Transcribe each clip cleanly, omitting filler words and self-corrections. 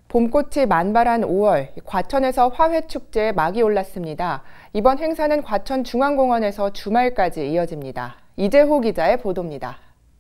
봄꽃이 만발한 5월, 과천에서 화훼축제에 막이 올랐습니다. 이번 행사는 과천 중앙공원에서 주말까지 이어집니다. 이재호 기자의 보도입니다.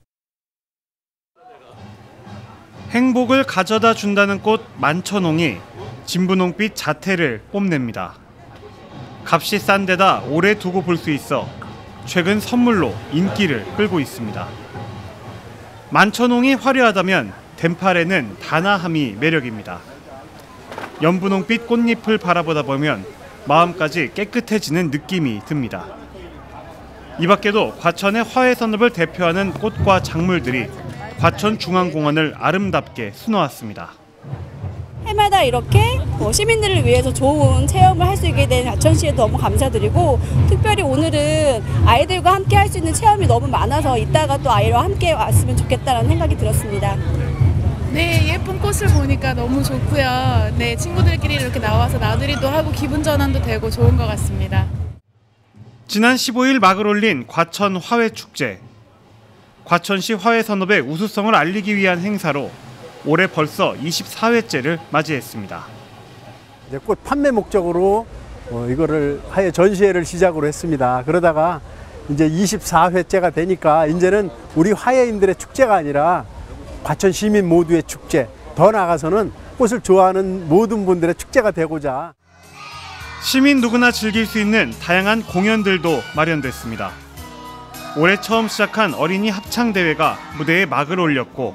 행복을 가져다 준다는 꽃 만천홍이 진분홍빛 자태를 뽐냅니다. 값이 싼 데다 오래 두고 볼 수 있어 최근 선물로 인기를 끌고 있습니다. 만천홍이 화려하다면 덴팔에는 단아함이 매력입니다. 연분홍빛 꽃잎을 바라보다 보면 마음까지 깨끗해지는 느낌이 듭니다. 이 밖에도 과천의 화훼산업을 대표하는 꽃과 작물들이 과천 중앙공원을 아름답게 수놓았습니다. 해마다 이렇게 시민들을 위해서 좋은 체험을 할 수 있게 된 과천시에 너무 감사드리고, 특별히 오늘은 아이들과 함께 할 수 있는 체험이 너무 많아서 이따가 또 아이와 함께 왔으면 좋겠다는 생각이 들었습니다. 네, 예쁜 꽃을 보니까 너무 좋고요. 네, 친구들끼리 이렇게 나와서 나들이도 하고 기분 전환도 되고 좋은 것 같습니다. 지난 15일 막을 올린 과천 화훼축제. 과천시 화훼산업의 우수성을 알리기 위한 행사로 올해 벌써 24회째를 맞이했습니다. 이제 꽃 판매 목적으로 이거를 화훼 전시회를 시작으로 했습니다. 그러다가 이제 24회째가 되니까 이제는 우리 화훼인들의 축제가 아니라 과천 시민 모두의 축제, 더 나아가서는 꽃을 좋아하는 모든 분들의 축제가 되고자 시민 누구나 즐길 수 있는 다양한 공연들도 마련됐습니다. 올해 처음 시작한 어린이 합창대회가 무대에 막을 올렸고,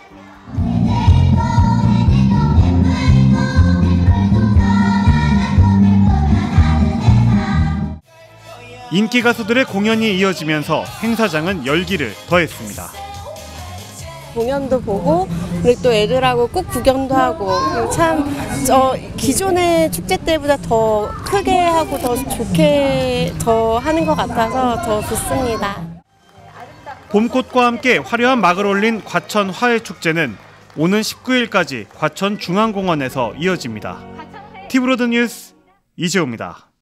인기 가수들의 공연이 이어지면서 행사장은 열기를 더했습니다. 공연도 보고, 그리고 또 애들하고 꽃 구경도 하고, 참 기존의 축제 때보다 더 크게 하고 더 좋게 더 하는 것 같아서 더 좋습니다. 봄꽃과 함께 화려한 막을 올린 과천 화훼축제는 오는 19일까지 과천 중앙공원에서 이어집니다. 티브로드 뉴스 이재호입니다.